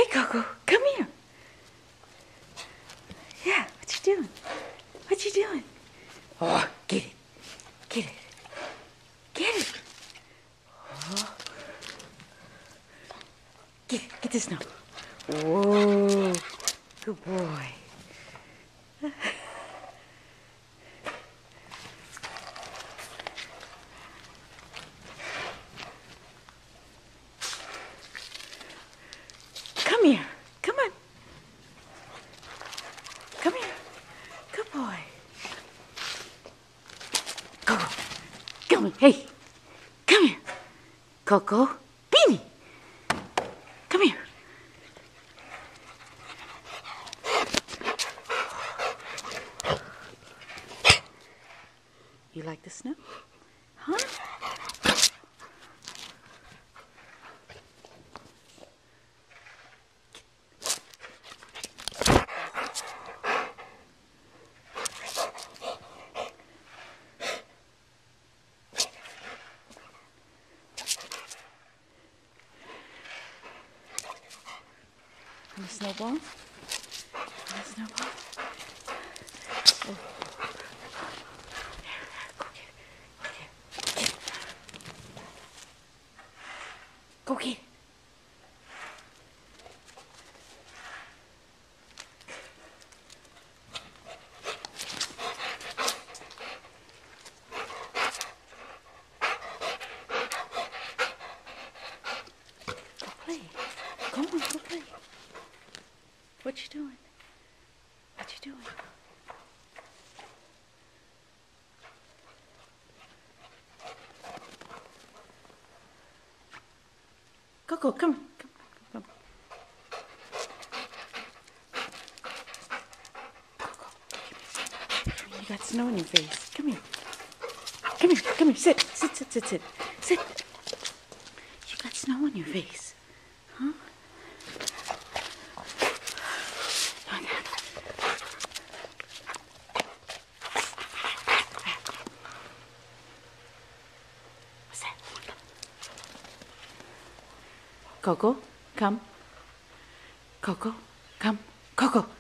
Coco, come here. Yeah, what you doing? What you doing? Oh, get it. Get it. Get it. Oh. Get the snow. Whoa, good boy. Come here. Come on. Come here. Good boy. Coco. Come on. Hey. Come here. Coco. Beanie. Come here. You like the snow? Huh? And a snowball? And a snowball? Oh. Go get it. Go play. Go on, go play. What you doing? What you doing? Coco, come. Come. Coco, you got snow on your face. Come here. Come here. Come here. Sit. Sit. You got snow on your face. Huh? What's that? Coco, come. Coco, come. Coco.